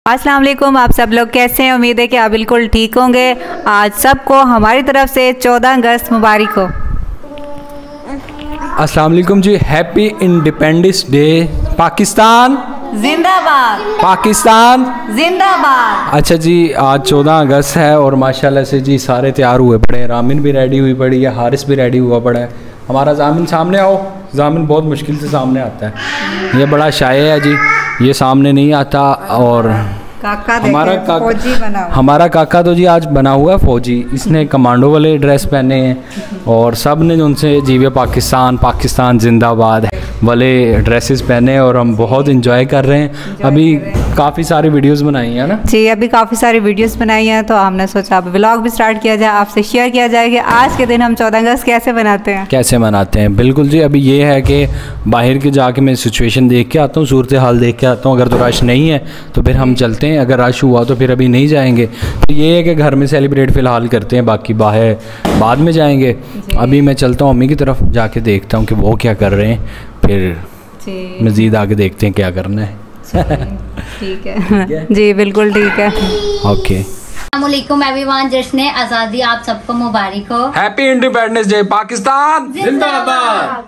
अस्सलाम वालेकुम, आप सब लोग कैसे हैं? उम्मीद है कि आप बिल्कुल ठीक होंगे। आज सबको हमारी तरफ से 14 अगस्त मुबारक हो। अस्सलाम वालेकुम जी। Happy Independence Day. पाकिस्तान जिंदाबाद, पाकिस्तान जिंदाबाद। अच्छा जी, आज 14 अगस्त है और माशाल्लाह से जी सारे तैयार हुए पड़े हैं। रामिन भी रेडी हुई पड़ी है, हारिस भी रेडी हुआ पड़ा है। हमारा जामिन सामने आओ। जामिन बहुत मुश्किल से सामने आता है, ये बड़ा शाये है जी, ये सामने नहीं आता। और काका हमारा काका तो जी आज बना हुआ है फौजी। इसने कमांडो वाले ड्रेस पहने हैं और सब ने उनसे जीवे पाकिस्तान, पाकिस्तान जिंदाबाद वाले ड्रेसेस पहने और हम बहुत इंजॉय कर रहे हैं। अभी काफ़ी सारी वीडियोस बनाई हैं ना जी, अभी काफ़ी सारी वीडियोस बनाई हैं, तो हमने सोचा अब व्लॉग भी स्टार्ट किया जाए, आपसे शेयर किया जाए कि आज के दिन हम 14 अगस्त कैसे मनाते हैं। कैसे मनाते हैं, बिल्कुल जी। अभी ये है कि बाहर के जाके मैं सिचुएशन देख के आता हूँ, सूरत हाल देख के आता हूँ। अगर तो रश नहीं है तो फिर हम चलते हैं, अगर रश हुआ तो फिर अभी नहीं जाएंगे। तो ये है कि घर में सेलिब्रेट फ़िलहाल करते हैं, बाकी बाहर बाद में जाएंगे। अभी मैं चलता हूँ अम्मी की तरफ, जाके देखता हूँ कि वो क्या कर रहे हैं, फिर मज़ीद आगे देखते हैं क्या करना है। ठीक है जी, बिल्कुल ठीक है। ओके। अस्सलामुअलैकुम एवरीवन, जश्न आज़ादी आप सबको मुबारक हो। हैप्पी इंडिपेंडेंस डे पाकिस्तान जिंदाबाद।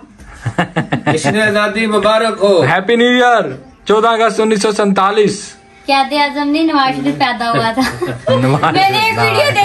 जश्न आज़ादी मुबारक हो। हैप्पी न्यू ईयर 14 अगस्त 1947। क़यादे आज़म ने नवाज शरीफ पैदा हुआ था। मैंने एक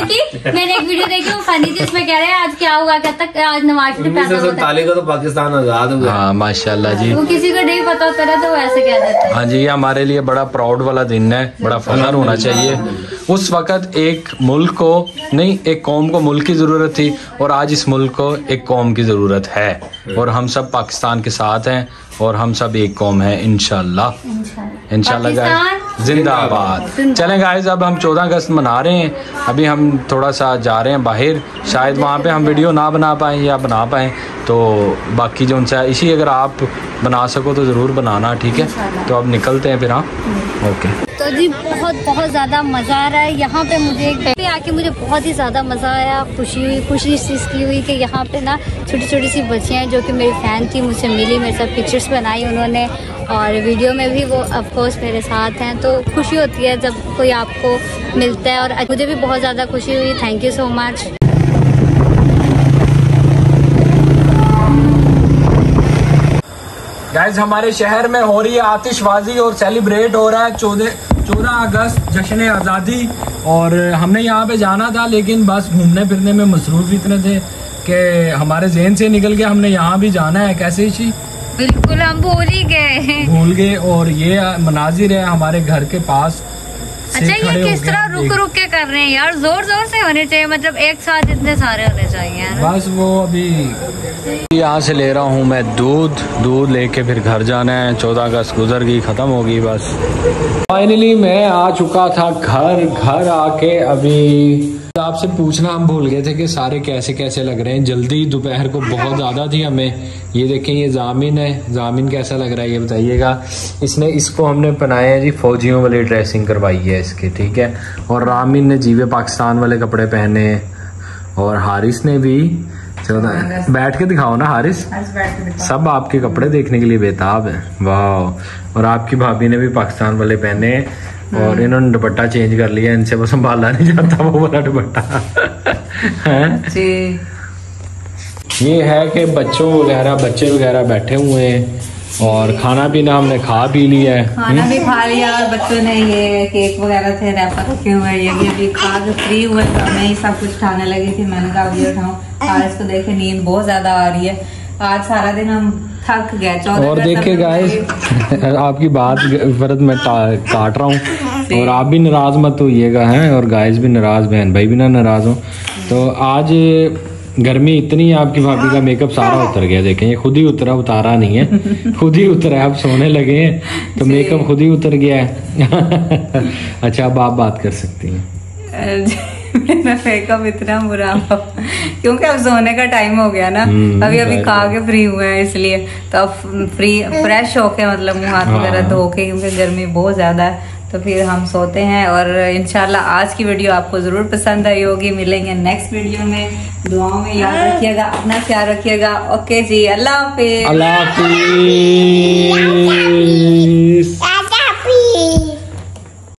वीडियो देखी वो फनी थी, उसमें कह रहे हैं आज क्या हुआ, कहता आज नवाज शरीफ पैदा हुआ था। 1947 का तो पाकिस्तान आजाद हुआ। हाँ माशाल्लाह जी। वो किसी को नहीं पता होता ना तो वो ऐसे कह देते हैं। हाँ जी, ये हमारे लिए बड़ा प्राउड वाला दिन है, बड़ा फख्र होना चाहिए। उस वक़्त एक मुल्क को नहीं, एक कौम को मुल्क की ज़रूरत थी और आज इस मुल्क को एक कौम की ज़रूरत है और हम सब पाकिस्तान के साथ हैं और हम सब एक कौम है इंशाल्लाह। इंशाल्लाह गाइस जिंदाबाद। चलें गाइस, अब हम 14 अगस्त मना रहे हैं। अभी हम थोड़ा सा जा रहे हैं बाहर, शायद वहाँ पे हम वीडियो ना बना पाएँ या बना पाएँ, तो बाकी जो उनसे इसी अगर आप बना सको तो ज़रूर बनाना, ठीक है। तो अब निकलते हैं फिर। हाँ ओके। तो जी बहुत ज़्यादा मज़ा आ रहा है यहाँ पे। मुझे आके मुझे बहुत ही ज़्यादा मज़ा आया, खुशी इस चीज़ की हुई कि यहाँ पे ना छोटी छोटी सी बच्चियाँ हैं जो कि मेरी फ़ैन थी, मुझसे मिली, मेरे साथ पिक्चर्स बनाई उन्होंने और वीडियो में भी वो ऑफ कोर्स मेरे साथ हैं। तो खुशी होती है जब कोई आपको मिलता है और मुझे भी बहुत ज़्यादा खुशी हुई। Thank you so much. Guys, हमारे शहर में हो रही है आतिशबाजी और सेलिब्रेट हो रहा है 14 अगस्त जश्न आज़ादी। और हमने यहाँ पे जाना था लेकिन बस घूमने फिरने में मसरूफ़ इतने थे कि हमारे जहन से निकल गया। हमने यहाँ भी जाना है, कैसे ही बिल्कुल हम भूल गए। और ये मनाजिर है हमारे घर के पास। अच्छा, ये किस तरह रुक के कर रहे हैं यार, जोर से होने चाहिए, मतलब एक साथ इतने सारे होने चाहिए। बस वो अभी यहाँ से ले रहा हूँ मैं दूध लेके फिर घर जाना है। 14 अगस्त गुजर गई, ख़त्म हो गई बस। फाइनली मैं आ चुका था घर आके अभी आपसे पूछना हम भूल गए थे कि सारे कैसे कैसे लग रहे हैं। जल्दी दोपहर को बहुत ज़्यादा थी हमें। ये देखें, ये जामिन है। जामिन कैसा लग रहा है ये बताइएगा। इसको हमने पहनाया है जी, फौजियों वाली ड्रेसिंग करवाई है इसके, ठीक है। और रामिन ने जीवे पाकिस्तान वाले कपड़े पहने और हारिस ने भी। बैठ के दिखाओ ना हारिस, सब आपके कपड़े देखने के लिए बेताब है। वाह। और आपकी भाभी ने भी पाकिस्तान वाले पहने और इन्होंने दुपट्टा चेंज कर लिया, इनसे वो संभाला नहीं जाता वो वाला दुपट्टा है। ये है कि बच्चे वगैरह बैठे हुए हैं और खाना पीना हमने खा पी लिया है। खाना भी खा लिया और बच्चों ने ये केक वगैरह थे रैपर रखे हुए, ये भी अभी खा के फ्री हुए। तो मैं ही सब कुछ खाने लगी थी, मैंने कहा अभी उठाऊं। आज तो देखे नींद बहुत ज्यादा आ रही है, आज सारा दिन हम थक गए। और देखे गाइस, आपकी बात फर्ज मैं काट रहा हूँ और आप भी नाराज मत होइएगा हैं, और गाइस भी नाराज, बहन भाई भी ना नाराज हो। तो आज गर्मी इतनी है, आपकी भाभी का मेकअप सारा उतर गया। देखें, ये खुद ही उतारा नहीं है, खुद ही उतरा है। आप सोने लगे हैं तो मेकअप खुद ही उतर गया है। अच्छा, अब आप बात कर सकती हैं। मेरा मेकअप इतना बुरा क्योंकि अब सोने का टाइम हो गया ना, अभी खा के फ्री हुए हैं, इसलिए तो अब फ्रेश होके मतलब मुँह हाथ वगैरह धो के, क्योंकि गर्मी बहुत ज्यादा है। तो फिर हम सोते हैं और इंशाल्लाह आज की वीडियो आपको ज़रूर पसंद आई होगी। मिलेंगे नेक्स्ट वीडियो में, दुआओं में याद रखिएगा, अपना ख्याल रखिएगा। ओके जी, अल्लाह हाफिज़। अल्लाह हाफिज़।